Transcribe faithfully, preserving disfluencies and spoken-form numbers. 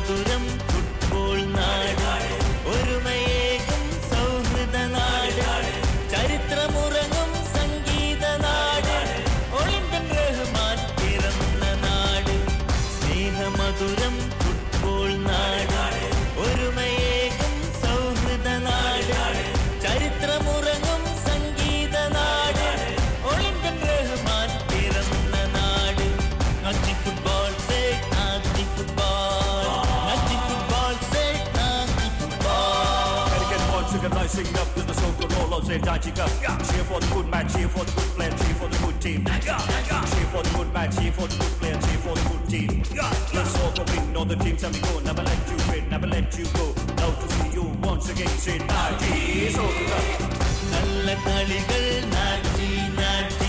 സ്നേഹമധുരം football നാട്, ഒരുമയേകും സൗഹൃദ നാട്, ചരിത്രമുറങ്ങും സംഗീത നാട്, ഒളിമ്പ്യൻ റഹ്മാൻ പിറന്ന നാട്. സ്നേഹമധുരം ഫുട്ബോൾ നാട്, ഒരുമയേകും സൗഹൃദ നാട്, ചരിത്രമുറങ്ങും സംഗീത നാട്, ഒളിമ്പ്യൻ റഹ്മാൻ പിറന്ന നാട്. നാഗ്നി ഫുട്ബോൾ സേ നാഗ്നി ഫുട്ബോൾ, നാഗ്നി ഫുട്ബോൾ സേ നാഗ്നി football. Gotta get one together, sing up to the song, roll out, say Dajik up. Cheer for the good man, cheer for the good player, cheer for the good team. Cheer for the good man, cheer for the good player, cheer for the good team. Let's all go win all the teams and we go. Never let you win, never let you go. Now to see you once again, say Dajik. നല്ല കളികൾ നാറ്റി നാറ്റി